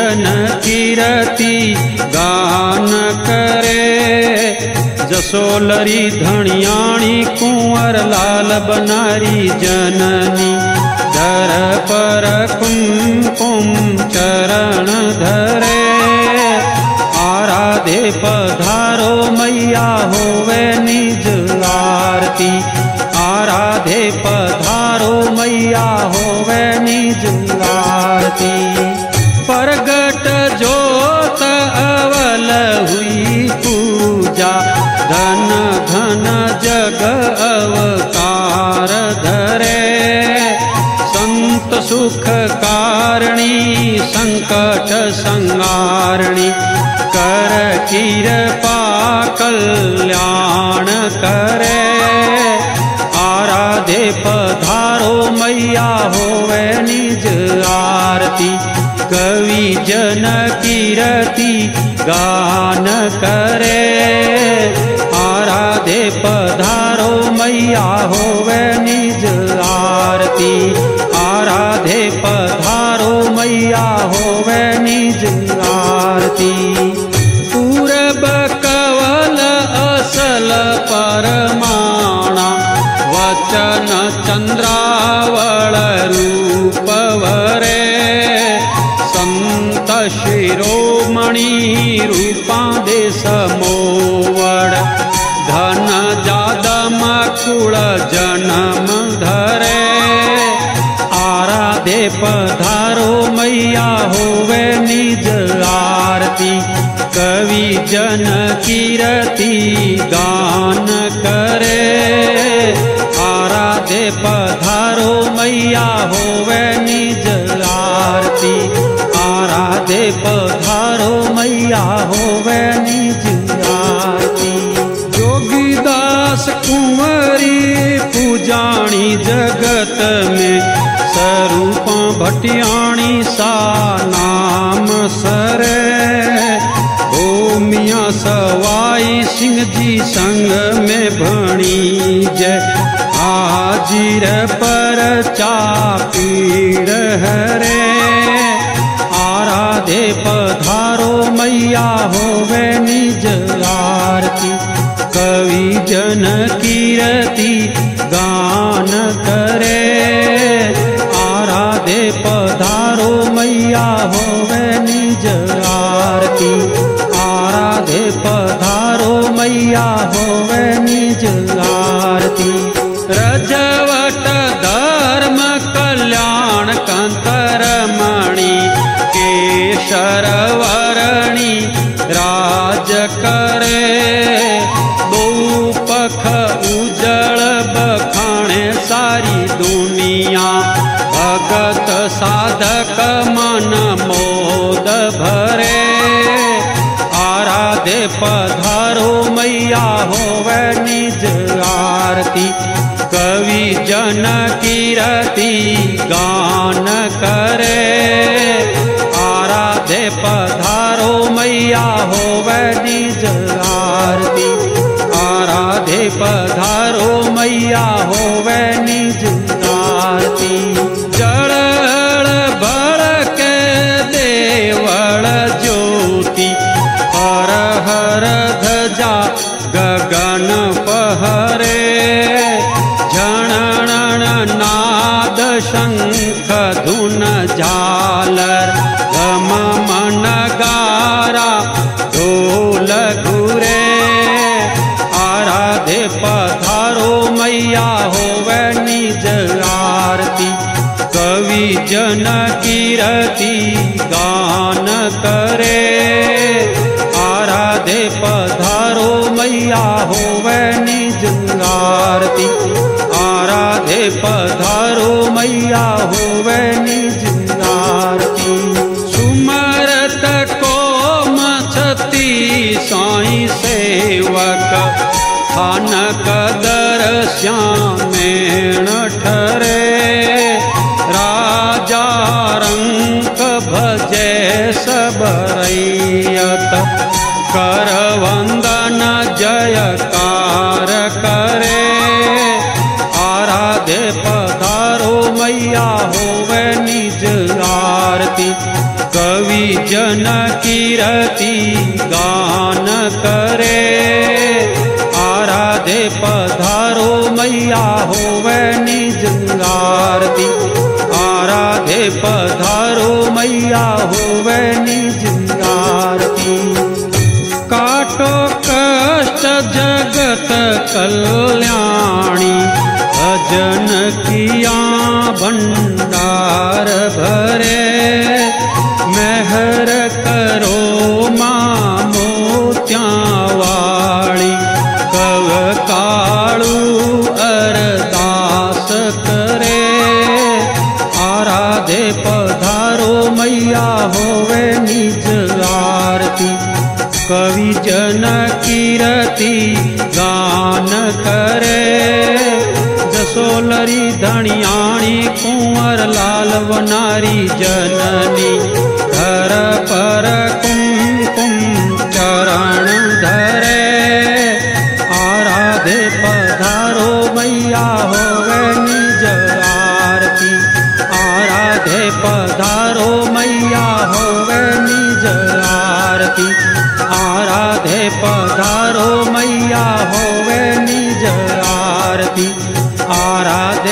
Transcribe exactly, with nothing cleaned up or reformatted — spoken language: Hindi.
जन कीरति गान करे। जसोलरी धनियाणी कुंवर लाल बनारी जननी दर पर कुमकुम चरण धरे। आराधे पधारो मैया होवे निज आरती। आराधे पधारो मैया होवे निज आरती। परगट जोत अवल हुई पूजा धन धन जग अवतार धरे। संत सुख कारणी संकट संगारणी कर कृपा कल्याण करे। आराधे पधारो मैया होवे निज आरती। कवि जन कीरति गान करे। आराधे पधारो मैया होवे निज आरती। आराधे पधारो मैया होवे निज आरती। पूरब कवल असल परमाणा वचन चंद्रावल रूप वरे। संत शिरोमणि रूपा दे समोवड़ धन जादम कुल जन्म धरे। आराधे पधारो मैया होवे निज आरती। कवि जन कीरति गान करे। आराधे पधारो मैया होवे निज आरती। आराधे पधारो मैया होवे निज आरती। जोगीदास कुंवरी पूजाणी जगत में स्वरूप भटियाणी सा नाम सरे। ओ मियाँ सवाई सिंह जी संग में भणी जय। हाजिर पर चापीड़ हरे। आराधे पधारो मैया होवे निज आरती। कवि जन कीरति गान करे। आराधे पधारो मैया होवे निज आरती। आराधे पधारो मैया होवे निज आरती। रजवट धर्म कल्याण कंतरमणि केशरवरणी राज करे। बहुपख उजळ बखाणे सारी दुनिया। भगत साधक मन मोद भरे। आराधे पधारो मैया होवे निज आरती। कवि जन कीरति गान करे। आराधे पधारो मैया होवे निज आरती। आराधे पधारो मैया होवे निज आरती। जड़ बड़ के देवल ज्योति हर हर ध्वजा गगन पहरे। झणण नाद शंख धुन झालर गम नगारा ढोल घुरे। आराधे पधारो मैया होवे निज आरती। कवि जन कीरति गान करे। आराधे पधारो मैया होवे निज आरती। आराधे पधारो मैया होवे निज आरती। सुमरत को मछती साई सेवक खानक दर श्यामेण ठरे। राजा रंक भजे सबरैयत कर वंदन जयकार करे। आराधे पधारो मैया होवे निज आरती। कवि जन जन कीरति गान करे, आराधे पधारो मैया होवे निज आरती, आराधे पधारो मैया होवे निज आरती। काटो कष्ट जगत कल्याणी, भजन किया भंडार भरे, मेहर करो माँ मोत्यां वाली, कव कालू अरदास करे, आराधे पधारो मैया होवे निज आरती। कवि जन कीरति गान करे, जसोलरी धनियाणी कुंवर लाल वनारी जननी, धर पर कुमकुम चरण धरे, आराधे पधारो मैया होवे निज आरती, आराधे पधारो मैया होवे निज आरती, आराधे पधारो मैया होवे निज आरती, आराधे